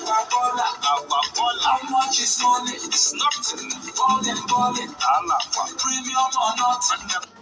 How much is money? It's nothing. Balling. Premium or not?